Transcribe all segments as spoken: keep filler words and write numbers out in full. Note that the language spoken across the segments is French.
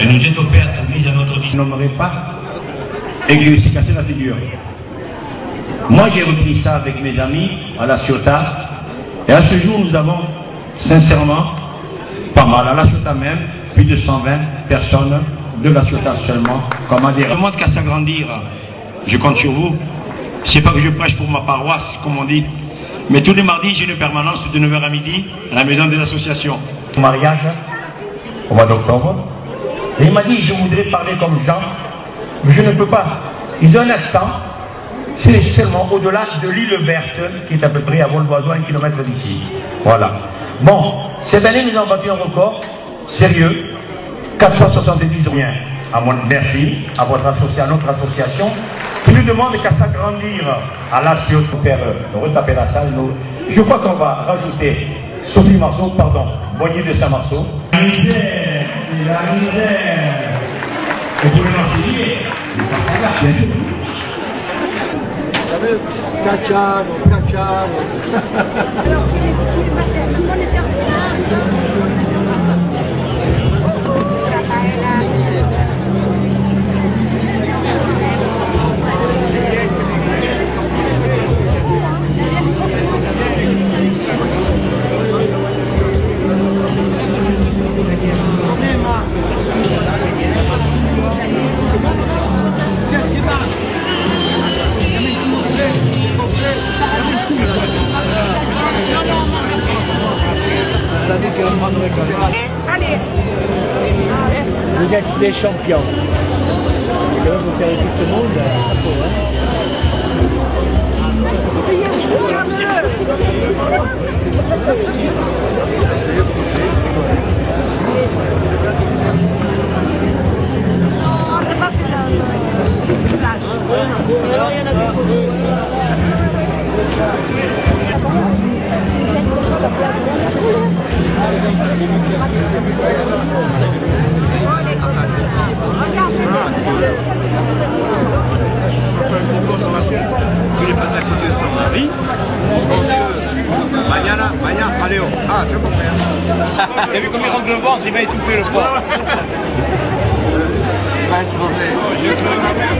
Et nous étions fait à l'église à notre vie. Je n'aimerais pas et que je me suis cassé la figure. Moi j'ai repris ça avec mes amis à La Ciotat. Et à ce jour nous avons sincèrement pas mal. À La Ciotat même, plus de cent vingt personnes de La Ciotat seulement. Comment dire, je demande qu'à s'agrandir. Je compte sur vous. C'est pas que je prêche pour ma paroisse, comme on dit. Mais tous les mardis, j'ai une permanence de neuf heures à midi à la maison des associations. Mon mariage, au mois d'octobre. Et il m'a dit, je voudrais parler comme Jean, mais je ne peux pas. Ils ont un accent, c'est seulement au-delà de l'île verte, qui est à peu près à vol d'oiseau, un kilomètre d'ici. Voilà. Bon, cette année, nous avons battu un record, sérieux, quatre cent soixante-dix rien à mon merci, à votre association, à notre association, qui nous demande qu'à s'agrandir à la Ciotat pour faire euh, retaper la salle. Nous, je crois qu'on va rajouter Sophie Marceau, pardon, Boigny de Saint-Marceau. La misère, la misère. Et pour le martyrier, Cacciano, cacciano. Allez. Vous êtes des champions. C'est vrai que vous savez tout ce monde, chapeau, Alors il y en a beaucoup. Tu n'es pas à côté de ton mari. Mañana, mañana, jaleo. Ah, tu es mon père. T'as vu comme il rentre le ventre, il va étouffer le porc. Il va exploser.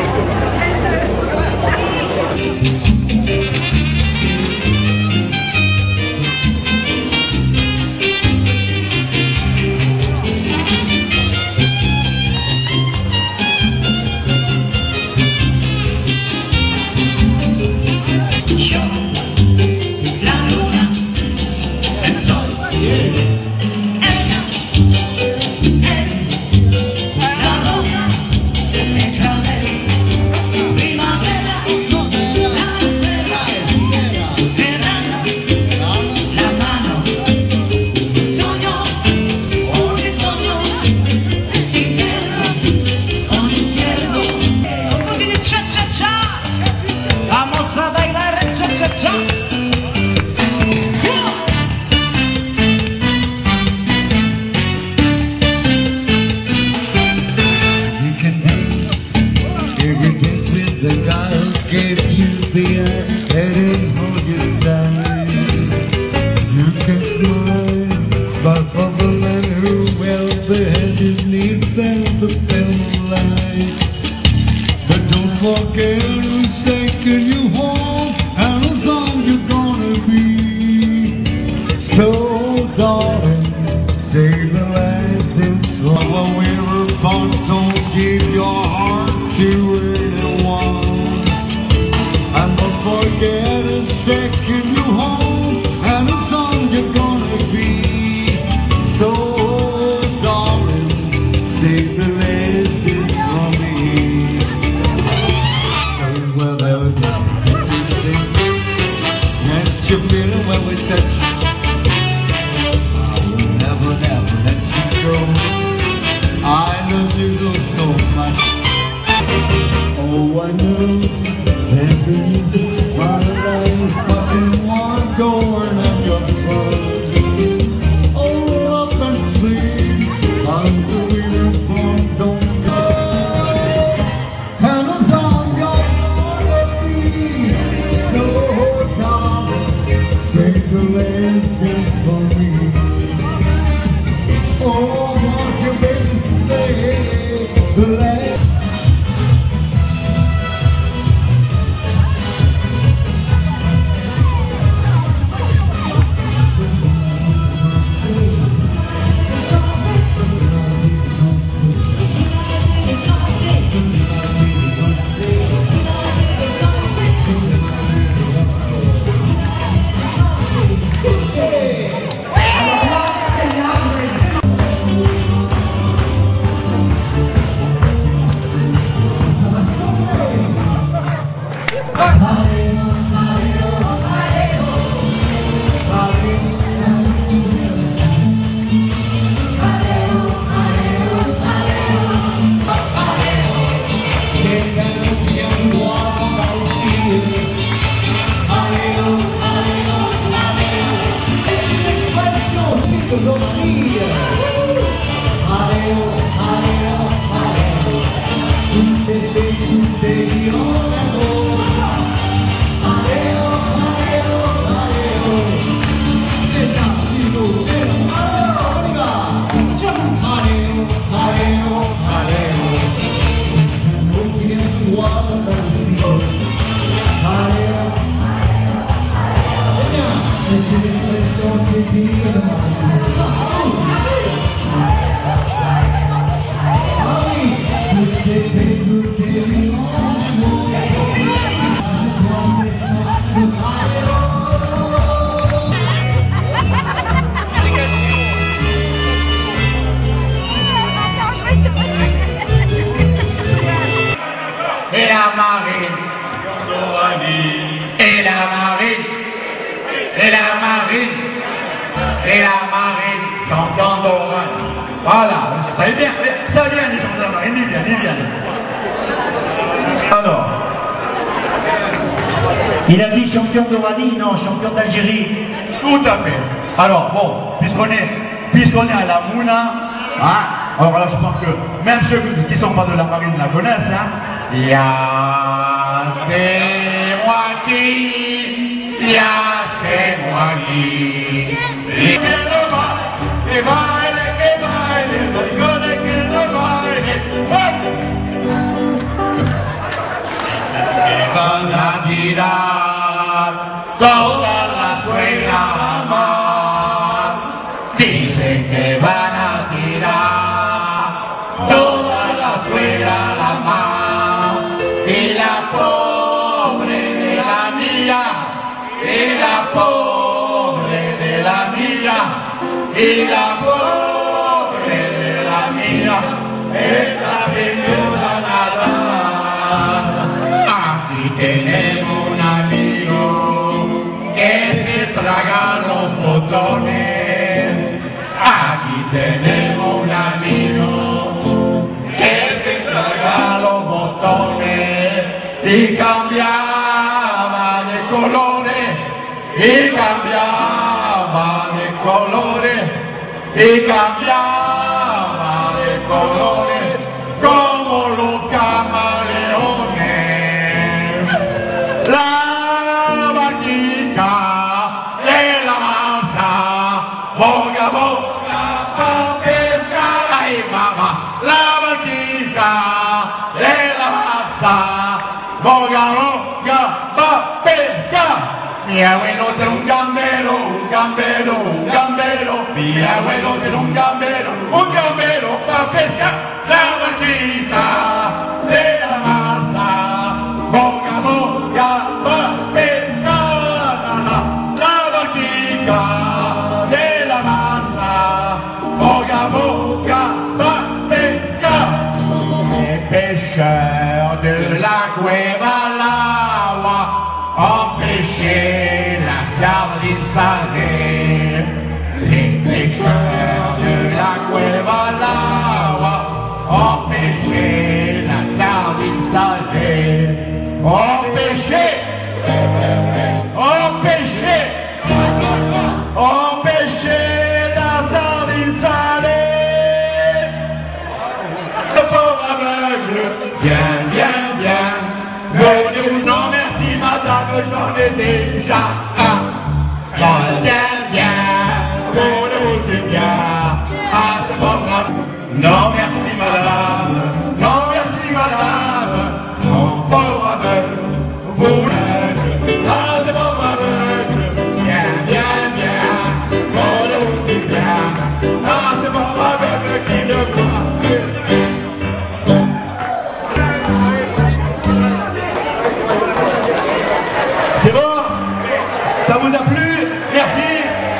Forget who's taking you home and whose song you're gonna be. So darling, save the last dance while we're apart. Don't give your heart to anyone. And don't forget who's taking you home and whose song you're gonna be. So darling, save the last dance from me. You're feeling when we touch. I will never, never let you go. I love you so much. Oh, I know that the music's paradise, but in one going and your fun. Oh, up and sleep under the wheel la marine, et la marine, et la marine, et la marine, champion d'Oranie. Voilà, ça va bien, ça vient les champions de la marine, il vient, il vient. Alors, il a dit champion d'Oranie, non, champion d'Algérie. Tout à fait. Alors, bon, puisqu'on est, puisqu'on est à la Mouna, hein, alors là, je pense que même ceux qui ne sont pas de la marine la connaissent, hein. Il y a des moitiés, il y a des moitiés. Et le bail, et bail, et bail, et bail, et le bail, et van a tirar toda la suegra a mar. Dicen que van a tirar toda la suegra a la mar. Y la pobre de la mía, y la pobre de la mía, y la pobre de la mía, está viviendo nada. Aquí tenemos un amigo que se traga los botones. Aquí tenemos un amigo que se traga los botones y cambiaba de colores, y cambiaba de colores, y cambiaba de colores como los camaleones. La barquita de la mansa, boga boga pa' pescar, ay mamá. La barquita de la mansa, boga boga pa' pescar. Mi abuelo era un gambero, un gambero, un gambero. Mi abuelo era un gambero, un gambero pa' pescar. La barquita de la masa, boga boga pa' pescar. La barquita de la masa, boga boga pa' pescar. Les pêcheurs de la cueva al agua ont pêché la sardine salée. Les pêcheurs de la cueva al agua ont pêché la sardine salée. Ont pêché, ont pêché, ont pêché la sardine salée. Le pauvre aveugle, bien, bien, bien, venez, non merci madame, j'en ai déjà un. Bien, bien, bien, venez, bien, ah c'est pas grave. Non merci madame, non merci madame, mon pauvre aveugle, vous l'êtes, ah c'est pas aveugle. Bien, bien, bien, venez, bien, ah c'est pas aveugle qui ne croit. C'est bon? Ça vous a plu? Merci.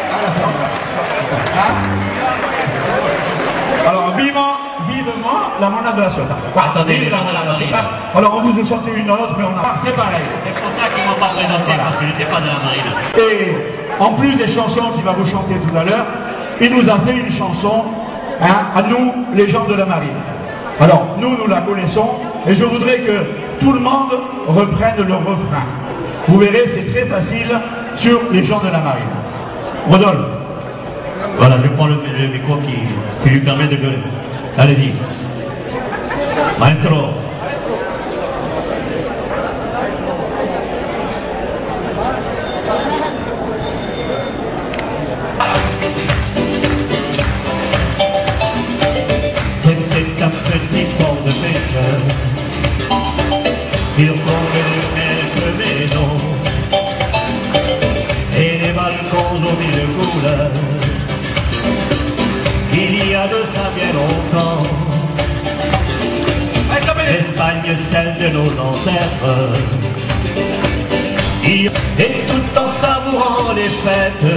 Alors, vivement, vivement, la monade de la Ciotat. Attendez, les gens de la marine. Alors, on vous a chanté une autre, mais on a... C'est pareil. C'est pour ça qu'ils ne m'ont pas présenté, parce qu'il n'était pas de la marine. Et en plus des chansons qu'il va vous chanter tout à l'heure, il nous a fait une chanson, hein, à nous, les gens de la marine. Alors, nous, nous la connaissons, et je voudrais que tout le monde reprenne le refrain. Vous verrez, c'est très facile sur les gens de la marine. Rodolphe. Voilà, je prends le, le micro qui, qui lui permet de gueuler. Allez-y. Maestro. C'était un petit port de pêcheurs. Il tombait quelques maisons et des balcons aux mille couleurs. Il y a de ça bien longtemps, l'Espagne, celle de nos ancêtres. Et tout en savourant les fêtes,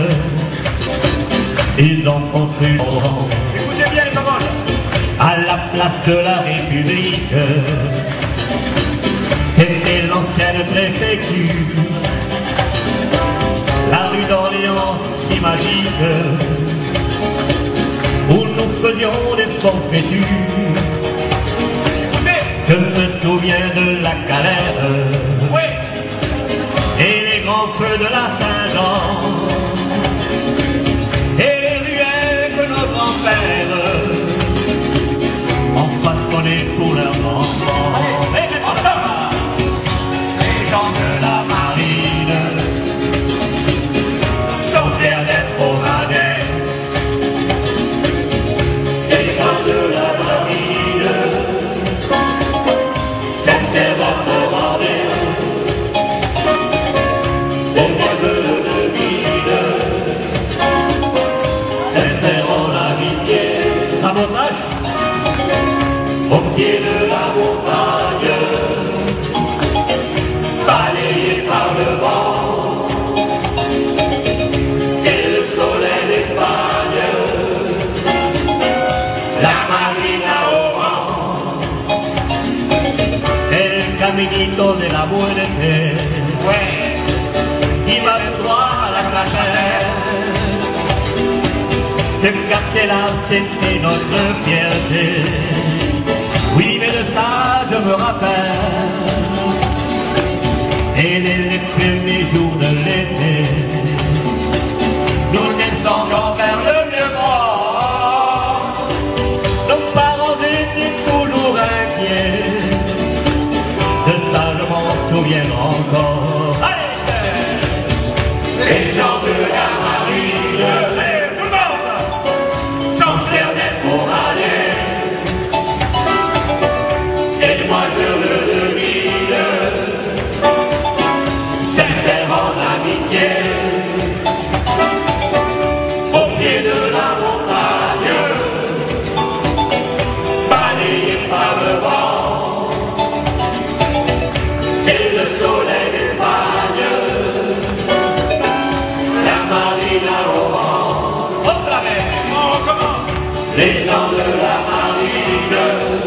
ils ont construit Écoutez bien les paroles. à la place de la République. marine où nous faisions des forfaitures. Je me souviens de la galère, oui, et les grands feux de la Saint-Jean, et les ruelles que nos grands-pères ont façonnées pour leurs enfants. Et les gens de la marine sont fiers d'être au Marais. Les gens de la marine c'est votre rendez. Et moi je le devine, sincèrement l'amitié. Sabotage au pied de la montagne, balayé par le vent et le soleil d'Espagne. La marina au vent, el caminito de la muerte, ouais, qui va droit à la crachère. Ce quartier-là, c'était notre fierté. Oui, mais de ça, je me rappelle. Et les, les premiers jours de l'été, nous descendions vers le Vieux-Port. Nos parents étaient toujours inquiets. De ça, je m'en souviens encore. Allez, les gens de la marine, allez, tout le monde, sont fiers d'être au Marais. Et moi, je le devine, sincèrement l'amitié. Au pied de la montagne, balayé par le vent et le soleil d'Espagne, la marina au vent. Hop la mer, on recommence. Les gens de la marine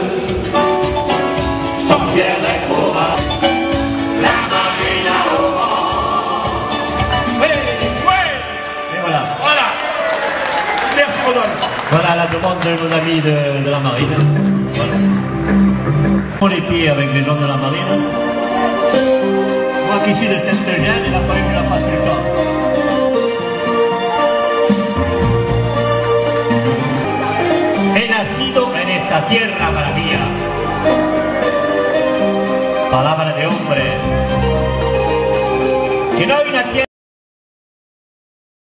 sont fiers d'être au Marais. La marina au vent. Oui, oui. Et voilà. Voilà. Merci Rodolphe. Voilà la demande de nos amis de, de la marine. Voilà. On les pieds avec les gens de la marine. Moi qui suis de Saint-Eugène, il a fallu que je la fasse le temps. He nacido en esta tierra maravilla. Palabra de hombre. Que no hay una tierra.